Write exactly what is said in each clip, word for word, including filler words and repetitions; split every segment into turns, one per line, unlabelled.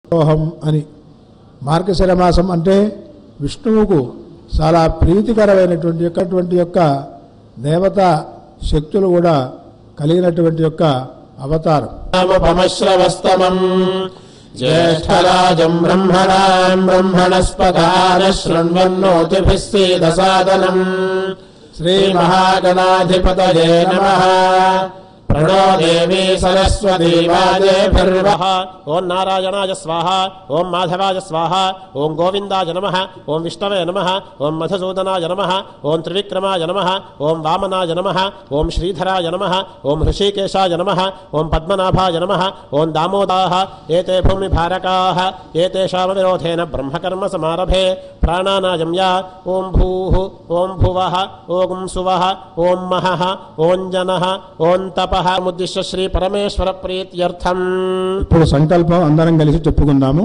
ఓహం అని. మార్గశిర మాసం అంటే విష్ణువుకు చాలా ప్రీతికరమైనటువంటి యొక్కటువంటి యొక్క దేవతా శక్తులు కూడా కలిగినటువంటి యొక్క అవతారం.
జ్యేష్ఠరాజం బ్రహ్మణాం బ్రహ్మణస్పదాన శృణ్వన్నోతిభిः सीदसादनम् శ్రీమహాగణాధిపతయే నమః. प्रणो देवी सरस्वती वाजेभिर्वः. ओं नारायणाय स्वाहा, ओं माधवाय स्वाहा, ओं गोविंदाय नमः, ओं विष्णवे नमः, ओं मधुसूदनाय नमः, ओं त्रिविक्रमाय नमः, ओं वामनाय नमः, ओं श्रीधराय नमः, ओं ऋषिकेशाय नमः, ओं पद्मनाभाय नमः, ओं दामोदाः एते भूमिभारकाः एतेषामविरोधेन ब्रह्मकर्म समारभे प्राणानायं या. ओं भूः ओं भुवः ओं सुवः ओं महः ओं जनः ओं तपः मुद्दिश्य श्री परमेश्वर प्रीत्यर्थम.
ఇప్పుడు సంకల్పం అందరం కలిసి చెప్పుకుందాము.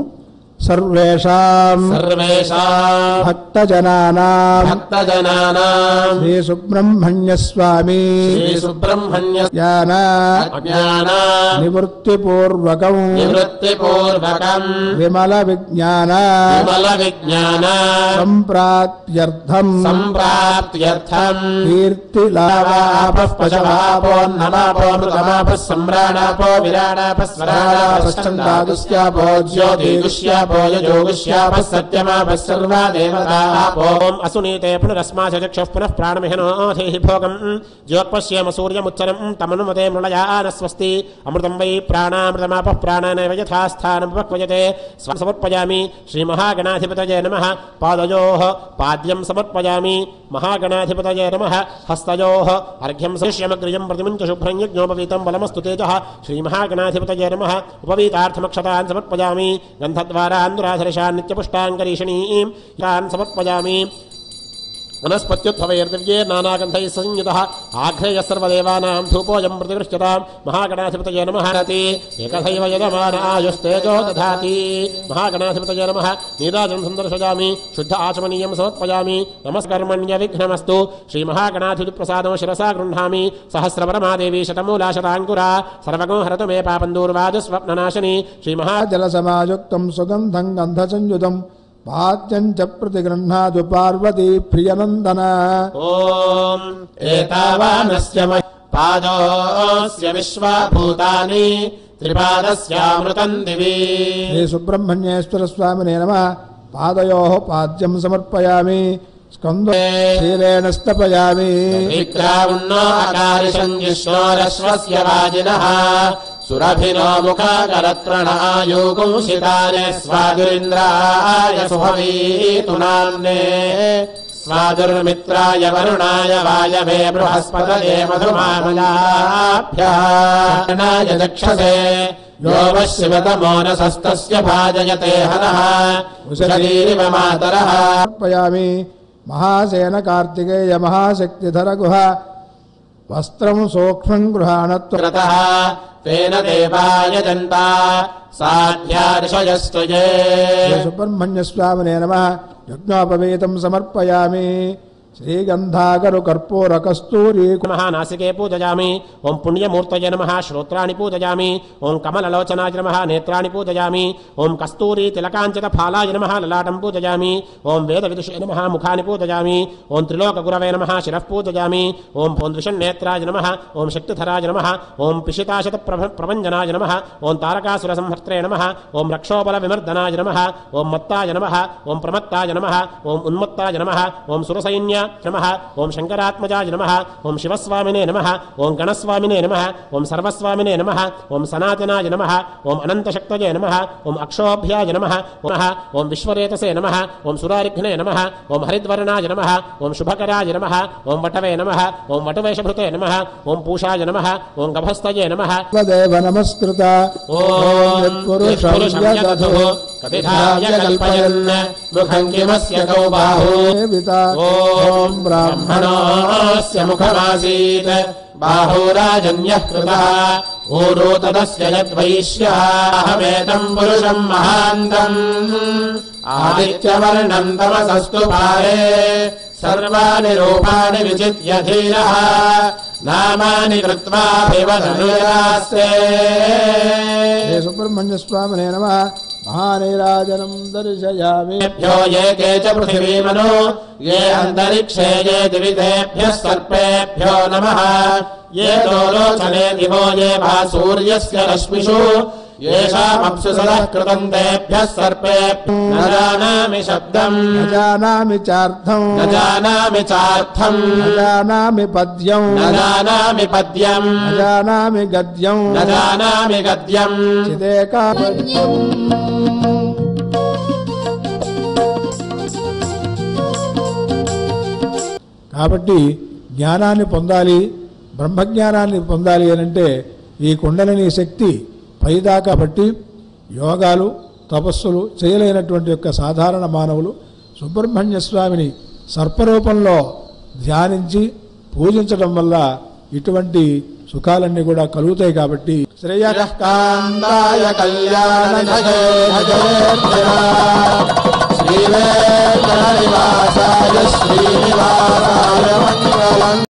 सर्वेषां
सर्वेषां
भक्तजनानां
भक्तजनानां
श्री सुब्रह्मण्य स्वामी
श्री सुब्रह्मण्य
ज्ञान
अज्ञान
निवृत्तिपूर्वकं
निवृत्तिपूर्वकं
विमल विज्ञान
विमल विज्ञान
संप्राप्त्यर्थं
संप्राप्त्यर्थं
कीर्ति
लाभापः पशवापो नमापो मृतमापः सम्राणापो विराणापः स्वराणापः छन्दागुस्यापो ज्योतिगुस्यापो योगुष्यापः सत्यमापः सर्वा देवताः. ओम असुनीते पुनरस्माच चक्षुः पुनः प्राणमिहनोधेहि भोगं ज्योत्पश्येम सूर्यमुच्चरं तमनुमते मृळया न स्वस्ति. अमृतं वै प्राणामृतमापः प्राणानेव यथा स्थानमुपक्वयते समर्पयामि. श्रीमहागणाधिपतये नमः. पादयोः पाद्यं समर्पयामि. महागणाधिपतये नमः. हस्तयोः अर्घ्यं सृष्यमग्रियं प्रतिमुञ्च शुभ्रं यज्ञोपवीतं बलमस्तु तेजः. श्रीमहागणाधिपतये नमः. उपवीतार्थमक्षतान् समर्पयामि. गन्धद्वारा अंधुराधरिषान् नित्यपुष्टाङ्गरीषणीं यान् समर्पयामि. वनस्पत्युद्भवैर्दिव्ये नानागन्धैः संयुतः आघ्रेय सर्वदेवानां धूपोऽयं प्रतिगृह्यतां. महागणाधिपतये नमः. एकथैव यजमान आयुस्तेजो दधाति. महागणाधिपतये नमः. नीराजनं सन्दर्शयामि. शुद्ध आचमनीयं समर्पयामि. नमस्कर्मण्य विघ्नमस्तु. श्रीमहागणाधिपतिप्रसादं शिरसा गृह्णामि. सहस्रवरमादेवी शतमूला शताङ्कुरा सर्वगो हरतु मे पापं दूर्वादस्वप्ननाशिनी.
श्रीमहाजलसमायुक्तं सुगन्धं गन्धसंयुतं पाद्यं च प्रतिगृह्णातु पार्वती प्रियनन्दन.
ओम एतावानस्य पादोऽस्य विश्वभूतानि त्रिपादस्यामृतं दिवि.
श्री सुब्रह्मण्येश्वर स्वामिने नमः. पादयोः पाद्यं समर्पयामि. स्कन्दो शीलेन स्तपयामि.
विक्रावुन्नो अकारिषञ्जिष्णोरश्वस्य वाजिनः सुरभिनो मुखाकरत्रणआयुगुंसिताने स्वादुरिन्द्राय सुहवीतुनाम्ने स्वादुर्मित्राय वरुणाय वायवे बृहस्पतये मधुमामलाभ्याय दक्षसे यो वः शिवतमो नसस्तस्य भाजयते हरः उषतीरिव मातरः.
समर्पयामि. महासेन कार्तिकेय महाशक्तिधर गुह वस्त्रं सूक्ष्मं गृहाणत्वतः
तेन देवाय जनता साध्यार्षयस्तुये.
सुब्रह्मण्य स्वामिने नमः. यज्ञोपवीतं समर्पयामि. श्रीगंधाकरु कर्पूर कस्तूरी
नमः. नासिके पूजयामि. ओं पुण्यमूर्तये नमः. श्रोत्राणि पूजयामि. ओं कमललोचनाय नमः. नेत्राणि पूजयामि. ओं कस्तूरी तिलकाञ्चित फालाय नमः. ललाटं पूजयामि. ओं वेदविदुषे नमः. मुखानि पूजयामि. ओं त्रिलोकगुरवे नमः. शिरः पूजयामि. ओं पौन्द्रिषन्नेत्राय नमः. ओं शक्तिधराय नमः. ओं पिशिताशत प्रभञ्जनाय नमः. ओं तारकासुरसंहर्त्रे नमः. ओं रक्षोबलविमर्दनाय नमः. ओं मत्ताय नमः. ओं प्रमत्ताय नमः. ओं उन्मत्ताय नमः. ओं सुरसैन्य नमः. ओं शंकरात्मजाय नमः. ओं शिवस्वामिने नमः. ओं गणस्वामिने नमः. ओं सर्वस्वामिने नमः. ओं सनातनाय नमः. ओं अनंतशक्तये नमः. ओं अक्षोभ्याय नमः. ओं विश्वरेतसे नमः. ओं सुरारिघ्ने नमः. ओं हरिद्वर्णाय नमः. ओं शुभकराय नमः. ओं वटवे नमः. ओं वटवेशभृते नमः. ओं पूषाय नमः. ओं गभस्तये नमः.
देव नमस्कृत
ओं पुरुषं यदधुः कपिधाय कल्पयन् मुखं किमस्य कौ बाहु. ओं ब्राह्मणोऽस्य मुखमासीत् बाहुराजन्यः कृतः ऊरो तदस्य यद्वैश्यः. अहमेतं पुरुषं महान्तम् आदित्यवर्णं तमसस्तु पारे सर्वाणि रूपाणि विचित्य धीरः नामानि कृत्वाभिवदनुरास्ते.
सुब्रह्मण्य स्वामिने नमः. महानीराजनं दर्शयामि
यो ये के च पृथिवीमनो ये अन्तरिक्षे ये दिवितेभ्यः सर्पेभ्यो नमः ये दोलोचने दिवो ये वा सूर्यस्य रश्मिषु येषामप्सु सदः कृतं तेभ्यः सर्पेभ्यो न जानामि शब्दम्
न जानामि चार्थं
न जानामि चार्थम्
न जानामि पद्यं
न जानामि पद्यम्
न जानामि गद्यं
न जानामि गद्यम्
चिदेका కాబట్టి జ్ఞానాన్ని పొందాలి, బ్రహ్మజ్ఞానాన్ని పొందాలి అని అంటే ఈ కుండలిని శక్తి పైదాకా బట్టి యోగాలు తపస్సులు చేయలేనటువంటి యొక్క సాధారణ మానవులు సుబ్రహ్మణ్య స్వామిని సర్పరూపంలో ధ్యానించి పూజించడం వల్ల ఇటువంటి సుఖాలన్నీ కూడా కలుగుతాయి. కాబట్టి శ్రేయకాంతాయ కళ్యాణ శ్రీనివాసాయ శ్రీనివాస